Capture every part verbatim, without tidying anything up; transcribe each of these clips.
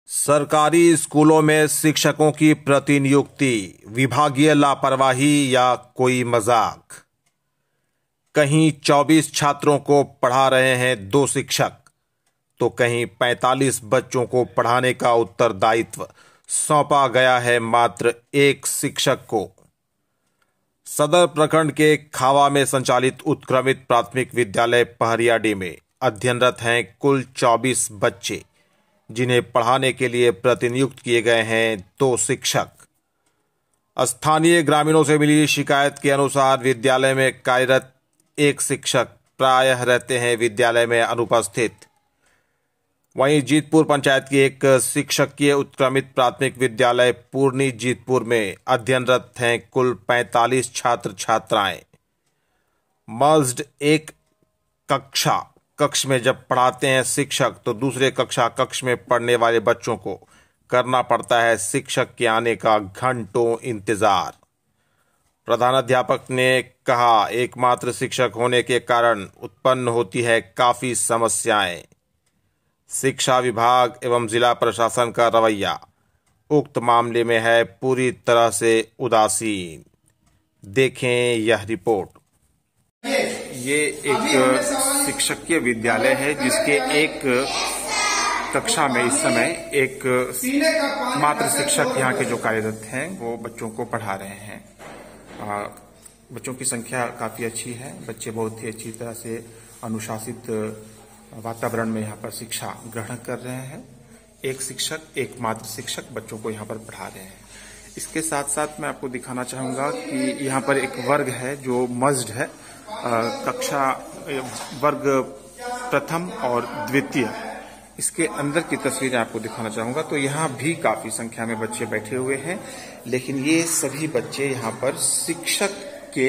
सरकारी स्कूलों में शिक्षकों की प्रतिनियुक्ति विभागीय लापरवाही या कोई मजाक। कहीं चौबीस छात्रों को पढ़ा रहे हैं दो शिक्षक, तो कहीं पैंतालीस बच्चों को पढ़ाने का उत्तरदायित्व सौंपा गया है मात्र एक शिक्षक को। सदर प्रखंड के खावा में संचालित उत्क्रमित प्राथमिक विद्यालय पहरियाडीह में अध्ययनरत हैं कुल चौबीस बच्चे, जिन्हें पढ़ाने के लिए प्रतिनियुक्त किए गए हैं दो शिक्षक। स्थानीय ग्रामीणों से मिली शिकायत के अनुसार विद्यालय में कार्यरत एक शिक्षक प्रायः रहते हैं विद्यालय में अनुपस्थित। वहीं जीतपुर पंचायत की एक शिक्षकीय उत्क्रमित प्राथमिक विद्यालय पूर्णी जीतपुर में अध्ययनरत हैं कुल पैंतालीस छात्र छात्राएं। मर्ज्ड एक कक्षा कक्ष में जब पढ़ाते हैं शिक्षक, तो दूसरे कक्षा कक्ष में पढ़ने वाले बच्चों को करना पड़ता है शिक्षक के आने का घंटों इंतजार। प्रधानाध्यापक ने कहा, एकमात्र शिक्षक होने के कारण उत्पन्न होती है काफी समस्याएं। शिक्षा विभाग एवं जिला प्रशासन का रवैया उक्त मामले में है पूरी तरह से उदासीन। देखें यह रिपोर्ट। ये एक शिक्षकीय विद्यालय है जिसके एक कक्षा में इस समय एक मात्र शिक्षक यहाँ के जो कार्यरत हैं वो बच्चों को पढ़ा रहे हैं। आ, बच्चों की संख्या काफी अच्छी है। बच्चे बहुत ही अच्छी तरह से अनुशासित वातावरण में यहाँ पर शिक्षा ग्रहण कर रहे हैं। एक शिक्षक, एक मात्र शिक्षक बच्चों को यहाँ पर पढ़ा रहे हैं। इसके साथ साथ मैं आपको दिखाना चाहूंगा कि यहाँ पर एक वर्ग है जो मर्ज्ड है। कक्षा वर्ग प्रथम और द्वितीय, इसके अंदर की तस्वीरें आपको दिखाना चाहूंगा। तो यहाँ भी काफी संख्या में बच्चे बैठे हुए हैं, लेकिन ये सभी बच्चे यहाँ पर शिक्षक के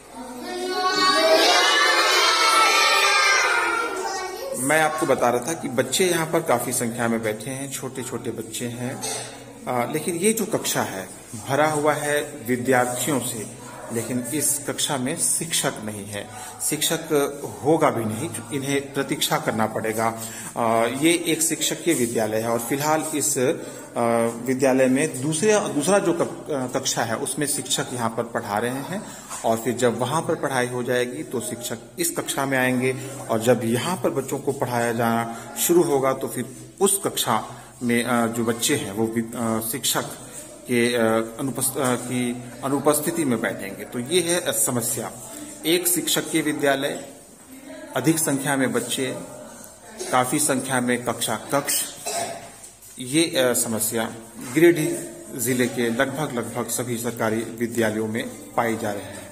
मैं आपको बता रहा था कि बच्चे यहाँ पर काफी संख्या में बैठे हैं, छोटे छोटे बच्चे हैं। आ, लेकिन ये जो कक्षा है भरा हुआ है विद्यार्थियों से, लेकिन इस कक्षा में शिक्षक नहीं है। शिक्षक होगा भी नहीं, इन्हें प्रतीक्षा करना पड़ेगा। आ, ये एक शिक्षकीय विद्यालय है और फिलहाल इस आ, विद्यालय में दूसरे दूसरा जो कक्षा है उसमें शिक्षक यहाँ पर पढ़ा रहे हैं, और फिर जब वहां पर पढ़ाई हो जाएगी तो शिक्षक इस कक्षा में आएंगे, और जब यहाँ पर बच्चों को पढ़ाया जाना शुरू होगा तो फिर उस कक्षा में आ, जो बच्चे हैं वो आ, शिक्षक के अनुपस्थ, की अनुपस्थिति में बैठेंगे। तो ये है समस्या। एक शिक्षक के विद्यालय, अधिक संख्या में बच्चे, काफी संख्या में कक्षा कक्ष, ये समस्या गिरिडीह जिले के लगभग लगभग सभी सरकारी विद्यालयों में पाई जा रही है।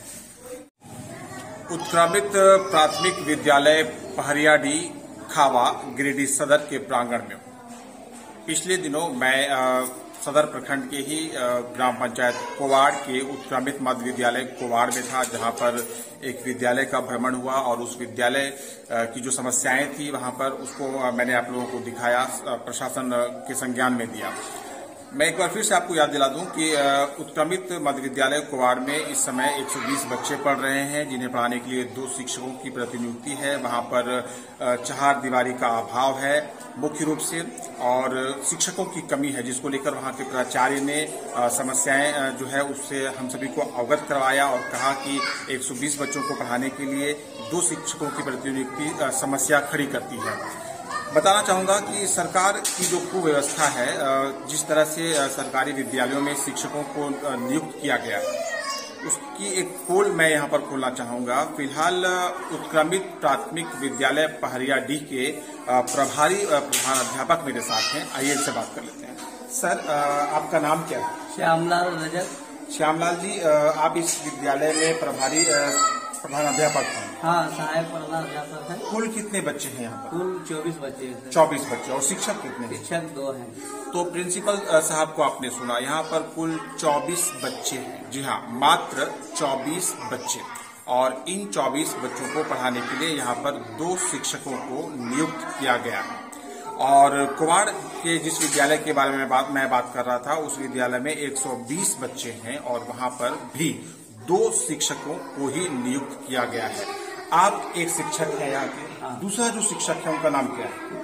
उत्क्रमित प्राथमिक विद्यालय पहरियाडीह खावा गिरिडीह सदर के प्रांगण में पिछले दिनों मैं आ, सदर प्रखंड के ही ग्राम पंचायत कोवाड़ के उत्क्रमित मध्य विद्यालय कोवाड़ में था, जहां पर एक विद्यालय का भ्रमण हुआ और उस विद्यालय की जो समस्याएं थी वहां पर उसको मैंने आप लोगों को दिखाया, प्रशासन के संज्ञान में दिया। मैं एक बार फिर से आपको याद दिला दूं कि उत्क्रमित मध्य विद्यालय कोवाड़ में इस समय एक सौ बीस बच्चे पढ़ रहे हैं, जिन्हें पढ़ाने के लिए दो शिक्षकों की प्रतिनियुक्ति है। वहां पर चार दीवारी का अभाव है मुख्य रूप से, और शिक्षकों की कमी है, जिसको लेकर वहां के प्राचार्य ने समस्याएं जो है उससे हम सभी को अवगत करवाया और कहा कि एक सौ बीस बच्चों को पढ़ाने के लिए दो शिक्षकों की प्रतिनियुक्ति समस्या खड़ी करती है। बताना चाहूंगा कि सरकार की जो कुव्यवस्था है, जिस तरह से सरकारी विद्यालयों में शिक्षकों को नियुक्त किया गया, उसकी एक पोल मैं यहां पर खोलना चाहूंगा। फिलहाल उत्क्रमित प्राथमिक विद्यालय पहरियाडीह के प्रभारी प्रधानाध्यापक मेरे साथ हैं, आइए इनसे बात कर लेते हैं। सर, आपका नाम क्या है? श्यामलाल रजक। श्यामलाल जी, आप इस विद्यालय में प्रभारी प्रधानाध्यापक हैं? हाँ, सहायक प्रधानाध्यापक है। कुल कितने बच्चे हैं यहाँ पर? कुल चौबीस बच्चे हैं। चौबीस बच्चे। और शिक्षक कितने? शिक्षक दो हैं। तो प्रिंसिपल साहब को आपने सुना, यहाँ पर कुल चौबीस बच्चे हैं। जी हाँ, मात्र चौबीस बच्चे, और इन चौबीस बच्चों को पढ़ाने के लिए यहाँ पर दो शिक्षकों को नियुक्त किया गया है। और कोवाड़ के जिस विद्यालय के बारे में बात मैं बात कर रहा था, उस विद्यालय में एक सौ बीस बच्चे हैं और वहां पर भी दो शिक्षकों को ही नियुक्त किया गया है। आप एक शिक्षक हैं यहाँ के, दूसरा जो शिक्षक है उनका नाम क्या है?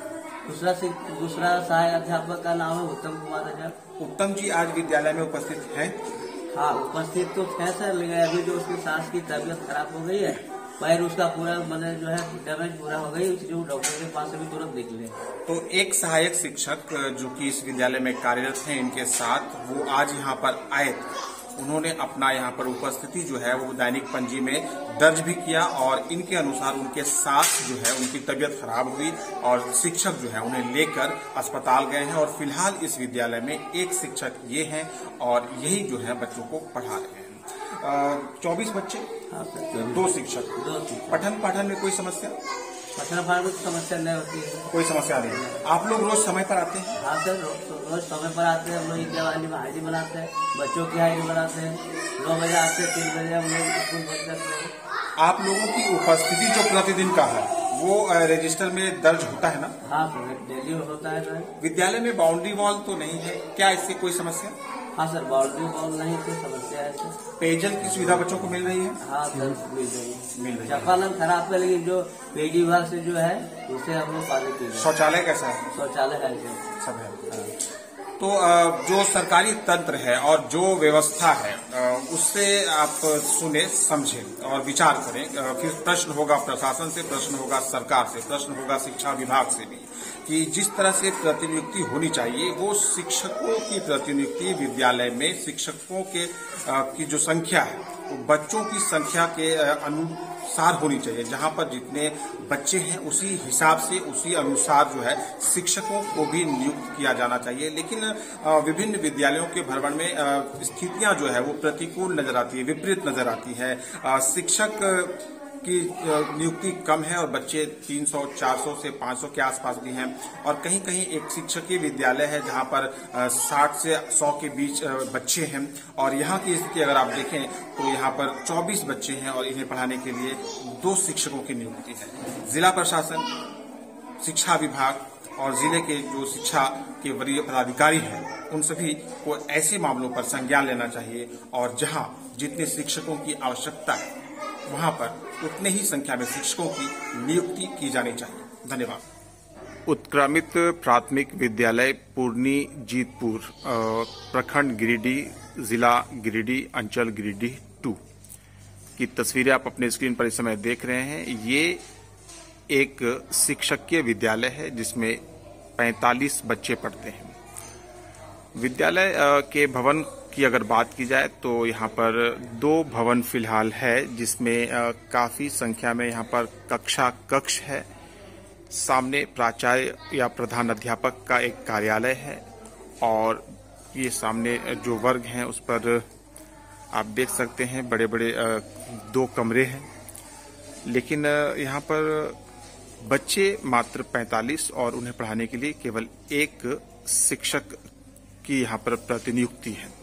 दूसरा दूसरा सहायक अध्यापक का नाम है उत्तम कुमार रजक। उत्तम जी आज विद्यालय में उपस्थित हैं? हाँ, उपस्थित तो है सर, लेकिन अभी जो उसकी सास की तबीयत खराब हो गई है, पैर उसका पूरा मतलब जो है डैमेज पूरा हो गई, जो डॉक्टर के पास अभी तुरंत निकले। तो एक सहायक शिक्षक जो कि इस विद्यालय में कार्यरत हैं, इनके साथ वो आज यहाँ पर आए, उन्होंने अपना यहाँ पर उपस्थिति जो है वो दैनिक पंजी में दर्ज भी किया और इनके अनुसार उनके सास जो है उनकी तबीयत खराब हुई और शिक्षक जो है उन्हें लेकर अस्पताल गए हैं और फिलहाल इस विद्यालय में एक शिक्षक ये हैं और यही जो है बच्चों को पढ़ा रहे हैं। चौबीस बच्चे, दो शिक्षक, पठन पाठन में कोई समस्या? पठन पाठन में समस्या नहीं होती है, कोई समस्या नहीं है। आप लोग रोज समय पर आते हैं? हाँ सर, रोज समय पर आते हैं। हम लोग इंडिया वाली में हाजिरी बनाते हैं, बच्चों की हाजिरी बनाते हैं। नौ बजे आते हैं, तीन बजे हम लोग स्कूल बंद करते हैं। आप लोगों की उपस्थिति जो प्रतिदिन का है वो रजिस्टर में दर्ज होता है ना? हाँ सर, डेली होता है सर। विद्यालय में बाउंड्री वॉल तो नहीं है, क्या इससे कोई समस्या? हाँ सर, बाउंड्री वॉल नहीं तो समस्या है सर। पेयजल की सुविधा बच्चों को मिल रही है? हाँ सर, मिल रही है। मिल रही है। चापानल खराब है, लेकिन जो पेडी विभाग से जो है उसे हम लोग पानी पी रहे हैं। शौचालय कैसा है? शौचालय है सर, सब है। तो जो सरकारी तंत्र है और जो व्यवस्था है उससे आप सुने, समझें और विचार करें। फिर प्रश्न होगा प्रशासन से, प्रश्न होगा सरकार से, प्रश्न होगा शिक्षा विभाग से भी कि जिस तरह से प्रतिनियुक्ति होनी चाहिए वो शिक्षकों की प्रतिनियुक्ति विद्यालय में शिक्षकों के की जो संख्या है वो बच्चों की संख्या के अनुसार होनी चाहिए। जहां पर जितने बच्चे हैं उसी हिसाब से, उसी अनुसार जो है शिक्षकों को भी नियुक्त किया जाना चाहिए। लेकिन विभिन्न विद्यालयों के भ्रमण में स्थितियां जो है वो प्रतिकूल नजर आती है, विपरीत नजर आती है। शिक्षक की नियुक्ति कम है और बच्चे तीन सौ, चार सौ से पाँच सौ के आसपास भी हैं और कहीं कहीं एक शिक्षकीय विद्यालय है जहां पर साठ से सौ के बीच बच्चे हैं और यहाँ की स्थिति अगर आप देखें तो यहाँ पर चौबीस बच्चे हैं और इन्हें पढ़ाने के लिए दो शिक्षकों की नियुक्ति है। जिला प्रशासन, शिक्षा विभाग और जिले के जो शिक्षा के वरीय पदाधिकारी हैं उन सभी को ऐसे मामलों पर संज्ञान लेना चाहिए और जहां जितने शिक्षकों की आवश्यकता है वहां पर उतने ही संख्या में शिक्षकों की नियुक्ति की जानी चाहिए। धन्यवाद। उत्क्रमित प्राथमिक विद्यालय पूर्णी जीतपुर, प्रखंड गिरिडीह, जिला गिरिडीह, अंचल गिरिडीह टू की तस्वीरें आप अपने स्क्रीन पर इस समय देख रहे हैं। ये एक शिक्षकीय विद्यालय है जिसमें पैंतालीस बच्चे पढ़ते हैं। विद्यालय के भवन की अगर बात की जाए तो यहाँ पर दो भवन फिलहाल है जिसमें काफी संख्या में यहाँ पर कक्षा कक्ष है। सामने प्राचार्य या प्रधान अध्यापक का एक कार्यालय है और ये सामने जो वर्ग हैं उस पर आप देख सकते हैं बड़े बड़े दो कमरे हैं। लेकिन यहाँ पर बच्चे मात्र पैंतालीस और उन्हें पढ़ाने के लिए केवल एक शिक्षक की यहाँ पर प्रतिनियुक्ति है।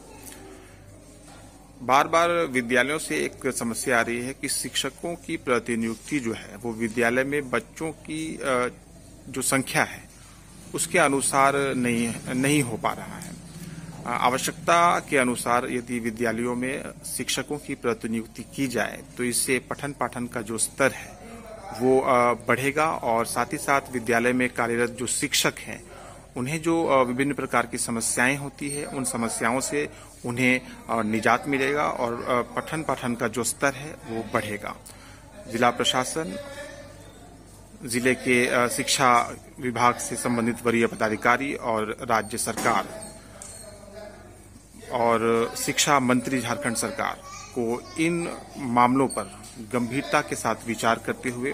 बार बार विद्यालयों से एक समस्या आ रही है कि शिक्षकों की प्रतिनियुक्ति जो है वो विद्यालय में बच्चों की जो संख्या है उसके अनुसार नहीं नहीं हो पा रहा है। आवश्यकता के अनुसार यदि विद्यालयों में शिक्षकों की प्रतिनियुक्ति की जाए तो इससे पठन पाठन का जो स्तर है वो बढ़ेगा और साथ ही साथ विद्यालय में कार्यरत जो शिक्षक हैं उन्हें जो विभिन्न प्रकार की समस्याएं होती है उन समस्याओं से उन्हें निजात मिलेगा और पठन पाठन का जो स्तर है वो बढ़ेगा। जिला प्रशासन, जिले के शिक्षा विभाग से संबंधित वरीय पदाधिकारी और राज्य सरकार और शिक्षा मंत्री झारखंड सरकार को इन मामलों पर गंभीरता के साथ विचार करते हुए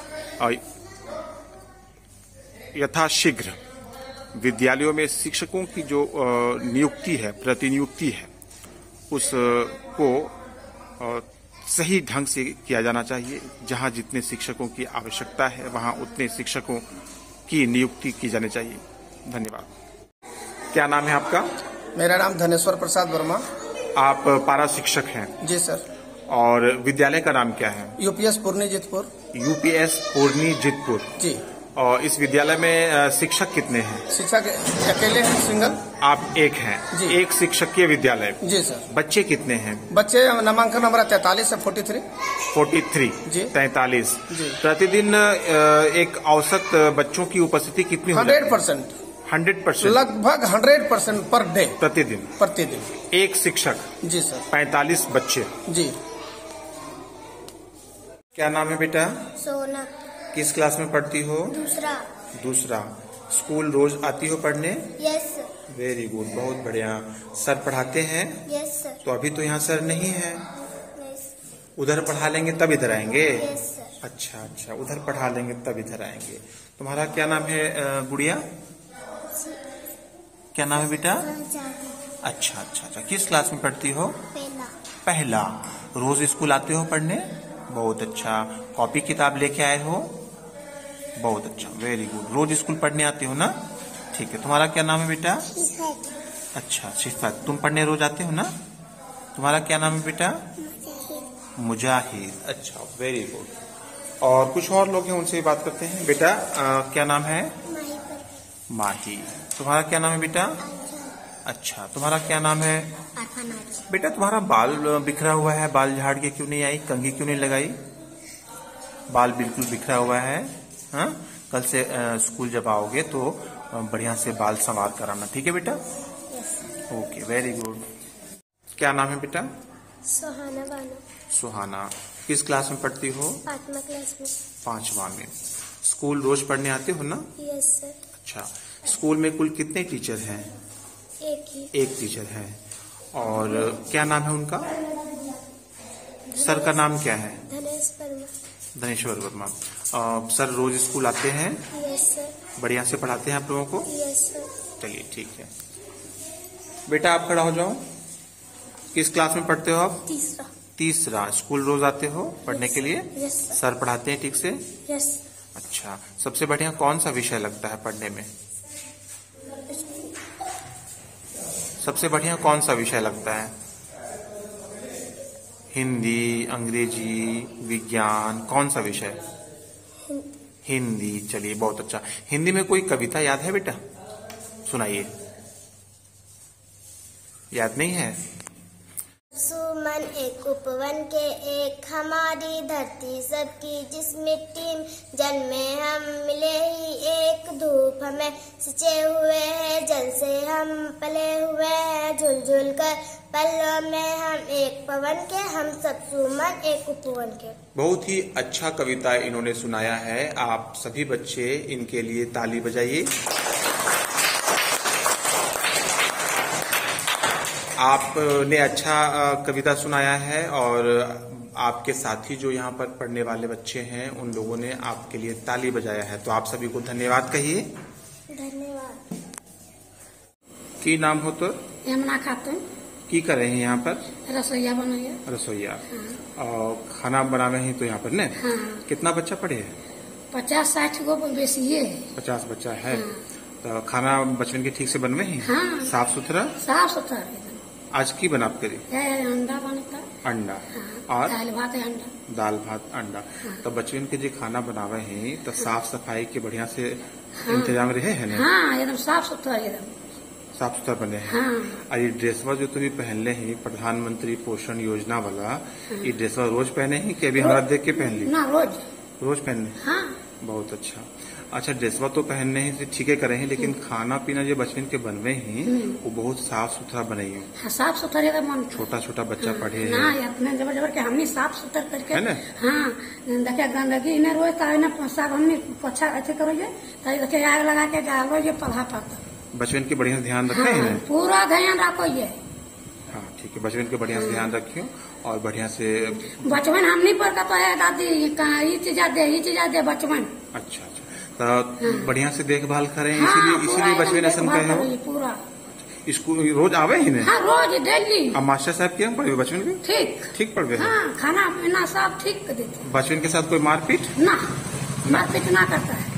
यथाशीघ्र विद्यालयों में शिक्षकों की जो नियुक्ति है, प्रतिनियुक्ति है, उसको सही ढंग से किया जाना चाहिए। जहां जितने शिक्षकों की आवश्यकता है वहां उतने शिक्षकों की नियुक्ति की जानी चाहिए। धन्यवाद। क्या नाम है आपका? मेरा नाम धनेश्वर प्रसाद वर्मा। आप पारा शिक्षक हैं? जी सर। और विद्यालय का नाम क्या है? यूपीएस पूर्णी जीतपुर। यूपीएस पूर्णी जीतपुर जी। और इस विद्यालय में शिक्षक कितने हैं? शिक्षक अकेले हैं, सिंगल। आप एक हैं जी। एक शिक्षकीय विद्यालय। जी सर। बच्चे कितने हैं? बच्चे नामांकन हमारा तैतालीस है, फोर्टी थ्री। फोर्टी थ्री जी। तैतालीस। जी। प्रतिदिन एक औसत बच्चों की उपस्थिति कितनी? Hundred percent. हंड्रेड परसेंट लगभग हंड्रेड परसेंट पर डे। प्रतिदिन प्रतिदिन एक शिक्षक। जी सर। पैंतालीस बच्चे। जी। क्या नाम है बेटा? सोना। किस क्लास में पढ़ती हो? दूसरा। दूसरा। स्कूल रोज आती हो पढ़ने? Yes sir. वेरी गुड, बहुत बढ़िया। सर पढ़ाते हैं? Yes sir. तो अभी तो यहाँ सर नहीं है, यस। उधर पढ़ा लेंगे तब इधर आएंगे? Yes sir. अच्छा अच्छा, उधर पढ़ा लेंगे तब इधर आएंगे। तुम्हारा क्या नाम है अ, गुड़िया? क्या नाम है बेटा? अच्छा अच्छा अच्छा। किस क्लास में पढ़ती हो? पहला। पहला। रोज स्कूल आते हो पढ़ने? बहुत अच्छा। कॉपी किताब लेके आए हो? बहुत अच्छा, वेरी गुड। रोज स्कूल पढ़ने आते हो ना? ठीक है। तुम्हारा क्या नाम है बेटा? अच्छा शिफात। तुम पढ़ने रोज आते हो ना? तुम्हारा क्या नाम है बेटा? मुजाहिद। अच्छा, वेरी गुड। और कुछ और लोग हैं, उनसे भी बात करते हैं। बेटा आ, क्या नाम है? माही। तुम्हारा क्या नाम है बेटा? अच्छा, तुम्हारा क्या नाम है? बेटा तुम्हारा बाल बिखरा हुआ है, बाल झाड़ के क्यों नहीं आई? कंघी क्यों नहीं लगाई? बाल बिल्कुल बिखरा हुआ है। हाँ, कल से आ, स्कूल जब आओगे तो बढ़िया से बाल संवार कराना, ठीक है बेटा? Okay, very good. क्या नाम है बेटा? सुहाना बानो। सुहाना। किस क्लास में पढ़ती हो? पांचवा क्लास में। पांचवा में। स्कूल रोज पढ़ने आते हो ना? Yes sir. अच्छा, स्कूल में कुल कितने टीचर हैं? एक ही। एक टीचर है। और क्या नाम है उनका? सर का नाम क्या है? धनेश वर्मा। धनेश्वर वर्मा। आ, सर रोज स्कूल आते हैं? Yes sir. बढ़िया से पढ़ाते हैं आप लोगों को? Yes sir. चलिए ठीक है। बेटा आप खड़ा हो जाओ। किस क्लास में पढ़ते हो आप? तीसरा। तीसरा। स्कूल रोज आते हो पढ़ने के लिए? Yes sir. सर पढ़ाते हैं ठीक से? यस। अच्छा, सबसे बढ़िया कौन सा विषय लगता है पढ़ने में? सबसे बढ़िया कौन सा विषय लगता है? हिंदी, अंग्रेजी, विज्ञान, कौन सा विषय? हिंदी। चलिए बहुत अच्छा। हिंदी में कोई कविता याद है बेटा? सुनाइए। याद नहीं है? सुमन एक उपवन के एक, हमारी धरती सबकी जिस मिट्टी जन्मे हम मिले ही एक, धूप हमें सिंचे हुए है जल से हम पले हुए हैं, झुलझुल कर पल्लों में हम एक पवन के, हम सब सुमन एक उपवन के। बहुत ही अच्छा कविता इन्होंने सुनाया है। आप सभी बच्चे इनके लिए ताली बजाइए। आपने अच्छा कविता सुनाया है और आपके साथी जो यहाँ पर पढ़ने वाले बच्चे हैं उन लोगों ने आपके लिए ताली बजाया है, तो आप सभी को धन्यवाद कहिए। धन्यवाद। की नाम हो तो? यमुना खातून। की कर रहे हैं यहाँ पर? रसोईया बनोइया। रसोईया। और खाना बनावे हैं तो यहाँ पर ने? हाँ। कितना बच्चा पढ़े है? पचास साठ गो बेसी है। पचास बच्चा है। तो खाना बचपन के ठीक से बनवे हैं? हाँ। साफ सुथरा? साफ सुथरा। आज की बनाप करी? अंडा बनता। अंडा। हाँ। और दाल भात अंडा। दाल भात अंडा। हाँ। तो बचपन के जो खाना बनावे हैं तो साफ सफाई के बढ़िया से इंतजाम रहे है ना? हाँ, एकदम साफ सुथरा, एकदम साफ सुथरा बने हैं। हाँ। और ये ड्रेसवा जो तुम्हें पहनले हैं प्रधानमंत्री पोषण योजना वाला, ये ड्रेसवा रोज पहने हैं कि अभी हमारा देख के पहन ली? ना, रोज रोज पहनने। हाँ। बहुत अच्छा। अच्छा, ड्रेसवा तो पहनने ही ठीक है करे हैं, लेकिन खाना पीना जो बचपन के बनवे हैं वो बहुत साफ सुथरा बने हैं। हाँ, साफ सुथरा एकदम मन। छोटा छोटा बच्चा हाँ। पढ़े ना, हैं अपने जबर जबर के हमने साफ सुथरा करके है ना? हाँ, देखिए गंदगी इन्हें रोज तो साफ हमने पोछा अच्छे करोगे तो देखिए आग लगा के डालो ये पढ़ा पाता। बचपन के बढ़िया ध्यान रखे हाँ, हैं? पूरा ध्यान रखो ये। हाँ ठीक है, बचपन के बढ़िया से ध्यान रखियो और बढ़िया से। बचपन हम नहीं पढ़ पाए है दादी, कहाँ ये चीज दे ये चीज दे बचपन। अच्छा अच्छा, तो बढ़िया से देखभाल करें, हाँ, इसीलिए इसीलिए बचपन ऐसा कहे हो। पूरा स्कूल रोज आवे ही नहीं? हाँ, रोज डेली। अब मास्टर साहब क्या पढ़े बचपन के? ठीक ठीक पढ़ गए? हाँ, खाना पीना सब ठीक कर देते। बचपन के साथ कोई मारपीट? ना, मारपीट ना करता है।